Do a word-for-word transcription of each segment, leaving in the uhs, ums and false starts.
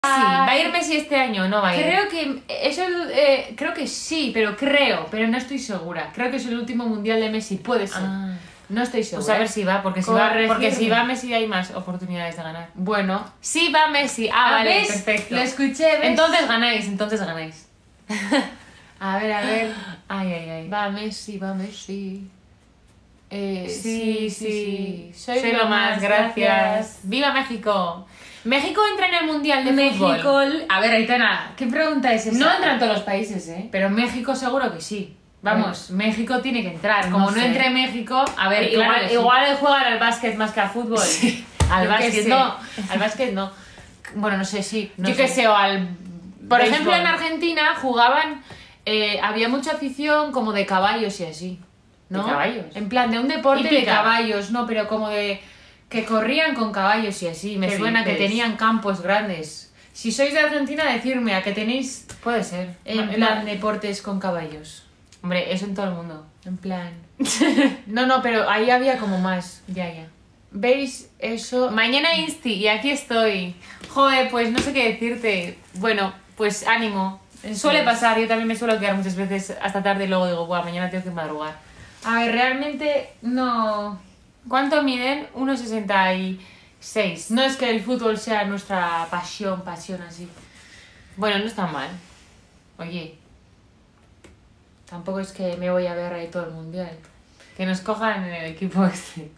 Sí, ¿va a ir Messi este año o no va a ir? Creo que eso, eh, creo que sí, pero creo, pero no estoy segura. Creo que es el último mundial de Messi, puede ser. Ah. No estoy segura. Pues a ver si va, porque si va, Corregirme. porque si va Messi hay más oportunidades de ganar. Bueno, Sí va Messi. Ah, vale, ¿ves? perfecto. Lo escuché, ¿ves? Entonces ganáis, entonces ganáis. A ver, a ver. Ay, ay, ay. Va Messi, va Messi. Eh, Sí, sí, Soy, lo más, gracias. gracias. ¡Viva México! México entra en el Mundial de México. Fútbol. A ver, Aitana, ¿qué pregunta es esa? No entran todos los países, ¿eh? Pero México seguro que sí. Vamos, México tiene que entrar. No Como no, sé. entre México, a ver, Igual, claro que sí. igual juegan al básquet más que al fútbol. Sí, Al yo qué básquet sé. no. Al básquet no. Bueno, no sé, sí. no Yo qué sé, o al. Por béisbol. ejemplo, en Argentina jugaban, eh, había mucha afición como de caballos y así, ¿no? ¿De caballos? En plan, de un deporte de Hípica. caballos, no, pero como de que corrían con caballos y así. Me ¿Qué suena que dices? tenían campos grandes. Si sois de Argentina, decirme a que tenéis Puede ser. en No, plan no. deportes con caballos. Hombre, eso en todo el mundo. En plan. No, no, pero ahí había como más. Ya, ya. ¿Veis eso? Mañana Insti y aquí estoy. Joder, pues no sé qué decirte. Bueno, pues ánimo. Eso Suele es. pasar, yo también me suelo quedar muchas veces hasta tarde y luego digo, buah, mañana tengo que madrugar. A ver, realmente no. ¿Cuánto miden? uno sesenta y seis. No es que el fútbol sea nuestra pasión, pasión así. Bueno, no está mal. Oye, Tampoco es que me voy a ver ahí todo el mundial. que nos cojan en el equipo este.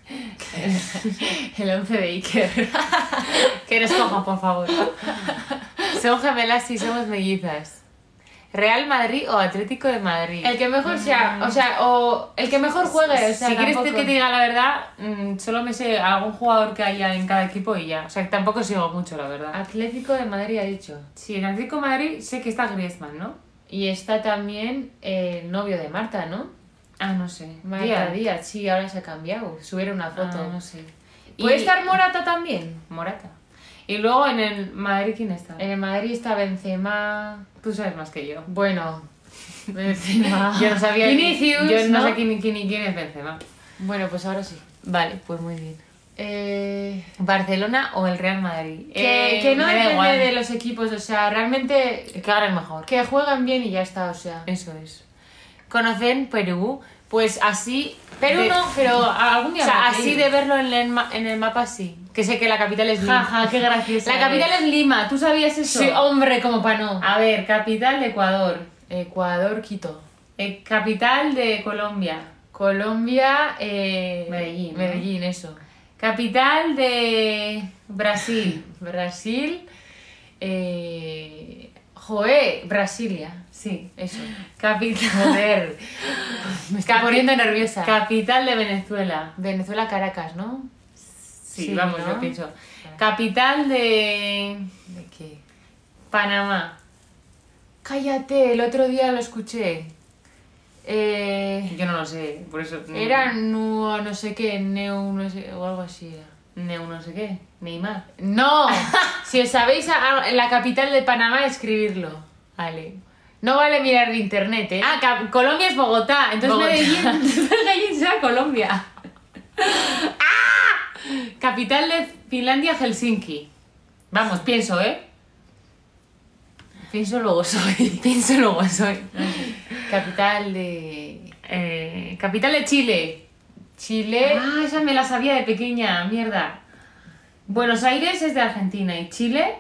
El once de Iker. Que nos cojan, por favor. Son gemelas y somos mellizas. ¿Real Madrid o Atlético de Madrid? El que mejor sea, o sea, o el que mejor juegue, o sea, si quieres tampoco- que te diga la verdad, mm, solo me sé algún jugador que haya en cada equipo y ya. O sea, que tampoco sigo mucho, la verdad. Atlético de Madrid ha dicho. Sí, en Atlético de Madrid sé que está Griezmann, ¿no? Y está también el novio de Marta, ¿no? Ah, no sé. Marta Díaz. Díaz, sí, ahora se ha cambiado. Subieron una foto. Ah, no sé. ¿Puede Y- estar Morata también? Morata. Y luego en el Madrid, ¿quién está? En el Madrid está Benzema. Tú sabes más que yo. Bueno, Benzema. Yo no sabía. Vinicius, Yo no, ¿no? sé quién, quién, quién es Benzema. Bueno, pues ahora sí. Vale, pues muy bien. Eh, ¿Barcelona o el Real Madrid? que, Eh, que no me da depende igual. de los equipos, o sea, realmente Que hagan el mejor. que jueguen bien y ya está, o sea. Eso es. ¿Conocen Perú? Pues así... Perú de- no, pero algún O día sea, habrá que así ir. de verlo en el, ma- en el mapa sí. Que sé que la capital es Lima. Jaja, qué graciosa. La capital es Lima, ¿tú sabías eso? Sí, hombre, como pa' no. A ver, capital de Ecuador. Ecuador, Quito. Eh, capital de Colombia. Colombia, eh, Medellín, ¿no? Medellín, eso. Capital de Brasil. Brasil, eh, Joé, Brasilia. Sí. Eso. Capital. Joder, me estoy Capi- poniendo nerviosa. Capital de Venezuela. Venezuela, Caracas, ¿no? Sí, Sí, vamos, ¿no? yo pienso. Capital de ¿De qué? Panamá. Cállate, el otro día lo escuché. Eh, Yo no lo sé, por eso. era nu, no sé qué, neu, no sé, o algo así era. Neu no sé qué. Neymar. No, si os sabéis a- a- la capital de Panamá, escribirlo. Vale. No vale mirar de internet, ¿eh? Ah, Cap- Colombia es Bogotá. Entonces Bogotá. Medellín, entonces Medellín será Colombia. ¡Ah! Capital de Finlandia, Helsinki. Vamos, pienso, ¿eh? Pienso luego soy. Pienso luego soy. Capital de Eh, capital de Chile. Chile. Ah, esa me la sabía de pequeña, mierda. Buenos Aires es de Argentina y Chile.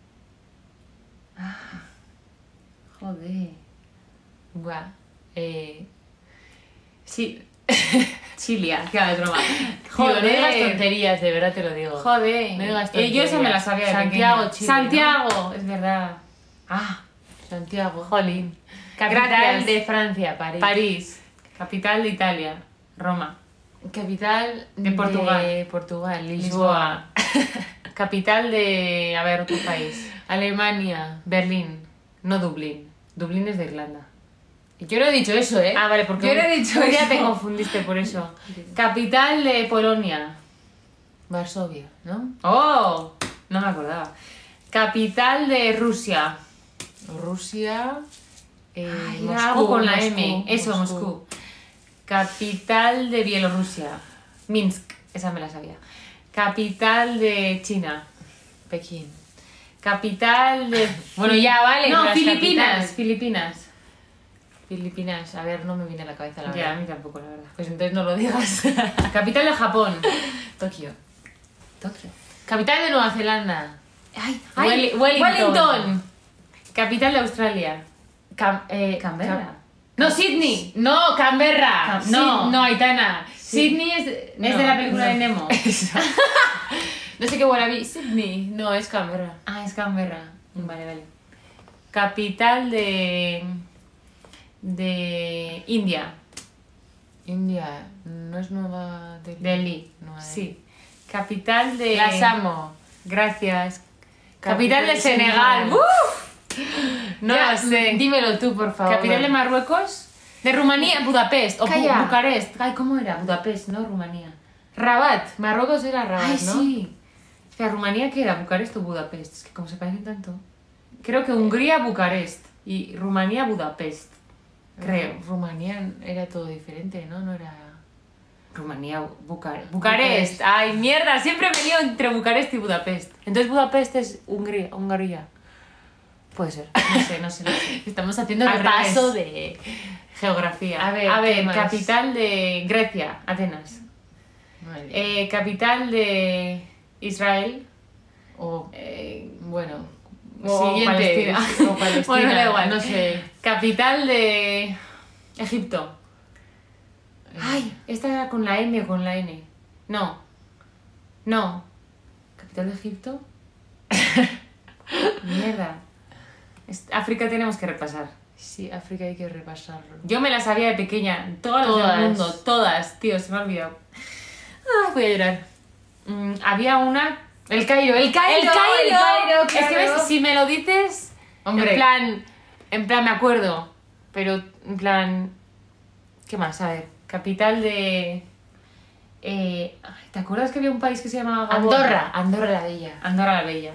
Joder. Buah. Eh, Sí. Chilia, que es broma. Joder, no digas Joder. tonterías, de verdad te lo digo. Joder. No digas Eh, yo esa me la tonterías. sabía de Santiago, pequeña. Chile, Santiago, es verdad. Ah, Santiago. Jolín. Capital Gracias. de Francia, París. París. Capital de Italia. Roma. Capital De Portugal. de Portugal, Lisboa. Lisboa. Capital de... A ver, otro país. Alemania. Berlín. No Dublín. Dublín es de Irlanda. Yo no he dicho eso, ¿eh? Ah, vale, porque yo no he dicho un día eso. te confundiste por eso. Capital de Polonia. Varsovia, ¿no? ¡Oh! No me acordaba. Capital de Rusia. Rusia. Eh, Ay, era Moscú, algo con la Moscú, M. Eso, Moscú. Capital de Bielorrusia. Minsk. Esa me la sabía. Capital de China. Pekín. Capital de... Bueno, ya, vale. No, las Filipinas, capitales. Filipinas. Filipinas. A ver, no me viene a la cabeza la Ya, a verdad. mí tampoco, la verdad. Pues entonces no lo digas. Capital de Japón. Tokio. Tokio. Capital de Nueva Zelanda. Ay, Welli- Wellington. Wellington. Capital de Australia. Cam- eh, Canberra. Cam- no, Sydney. No, Canberra. Cam- no. Sid- no, Aitana. Sí. Sydney es, es No, de la película no. de Nemo. Eso. No sé qué wallaby. Sydney. No, es Canberra. Ah, es Canberra. Vale, vale. Capital de... de India. India. No es Nueva Delhi. Delhi. Nueva Delhi. Sí. Capital de... Las amo. Gracias. Capital Capital de de Senegal. Senegal. ¡Uf! No Ya, lo sé. Dímelo tú, por favor. Capital de Marruecos. De Rumanía, Budapest. O Bu- Calla. Bucarest. Ay, ¿cómo era? Budapest, no Rumanía. Rabat. Marruecos era Rabat, Ay, ¿no? sí. Espera, ¿Rumanía qué era? ¿Bucarest o Budapest? Es que como se parecen tanto. Creo que Hungría, Bucarest. Y Rumanía, Budapest. Creo. Rumanía era todo diferente, ¿no? No era... Rumanía, Bucarest. Bucarest. Ay, mierda, siempre me lío entre Bucarest y Budapest. Entonces Budapest es Hungría. Hungría. Puede ser. No sé, no sé, no sé. Estamos haciendo Al repaso revés. de... Geografía. A ver, a ¿qué ver más? capital de Grecia, Atenas. Vale. Eh, capital de Israel. o, Eh, bueno... o siguiente. Palestina. O Palestina. Bueno, da igual. No sé. Capital de Egipto. Ay, esta era con la M o con la N. No. No. ¿Capital de Egipto? Mierda. Es- África tenemos que repasar. Sí, África hay que repasarlo. Yo me la sabía de pequeña. Todas, Todas. del mundo. Todas. Tío, se me ha olvidado. Ay, voy a llorar. Mm, había una... El Cairo, el Cairo. ¡El Cairo! el Cairo, Es que claro. ves, si me lo dices, Hombre. en plan, en plan me acuerdo, pero en plan, ¿qué más? A ver, capital de, eh, ay, ¿te acuerdas que había un país que se llamaba Gabón? Andorra, Andorra la Bella. Andorra la Bella.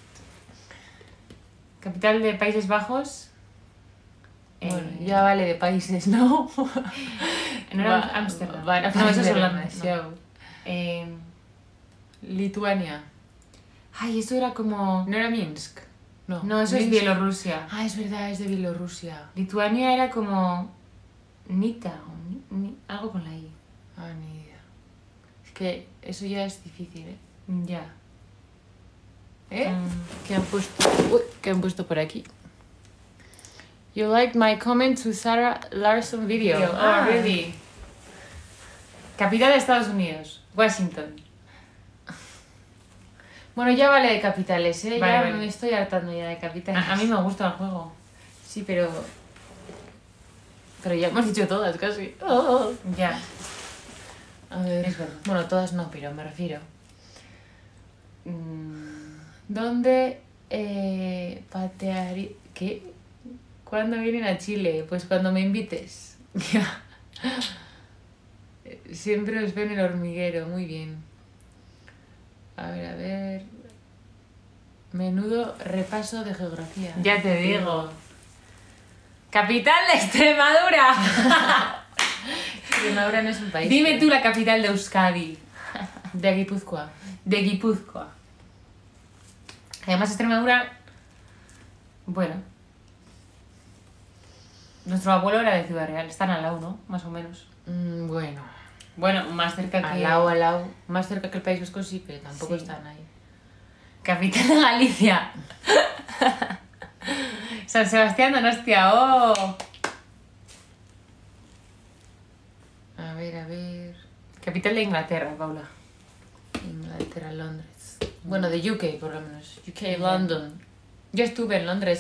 Capital de Países Bajos. Bueno, eh, ya vale de países, ¿no? no era Va- Ámsterdam. van a No, eso es parecer Holanda. demasiado. no. Eh, Lituania. ay, eso era como, ¿No era Minsk? No, no, eso es Minsk- Bielorrusia. Ah, es verdad, es de Bielorrusia. Lituania era como Nita, o ni- ni- algo con la I. Ah, ni idea. Es que eso ya es difícil, ¿eh? Ya. ¿Eh? Mm. ¿Qué han puesto? Uy, ¿qué han puesto por aquí? You liked my comment to Sarah Larson video. Video. Ah, Oh, really? Capital de Estados Unidos. Washington. Bueno, ya vale de capitales, ¿eh? Vale, ya vale. me estoy hartando ya de capitales. A, a mí me gusta el juego. Sí, pero... Pero ya hemos dicho todas, casi. Oh. Ya. A ver... Es verdad. Bueno, todas no, pero me refiero. Mm, ¿Dónde eh, patearía... ¿Qué? ¿Cuándo vienen a Chile? Pues cuando me invites. Ya. Siempre os veo en el hormiguero, muy bien. A ver, a ver... Menudo repaso de geografía. Ya te digo. Capital de Extremadura. Extremadura no es un país. Dime tú la capital de Euskadi. De Guipúzcoa. De Guipúzcoa. Además, Extremadura. Bueno. Nuestro abuelo era de Ciudad Real. Están al lado, ¿no? Más o menos. Mm, bueno. Bueno, más cerca que. Al lado, al lado. Más cerca que el País Vasco sí, pero tampoco Sí. están ahí. Capital de Galicia. San Sebastián Donostia. ¡Oh! A ver, a ver... Capital de Inglaterra, Paula. Inglaterra, Londres. Bueno, de U K por lo menos. U K, London. Yo estuve en Londres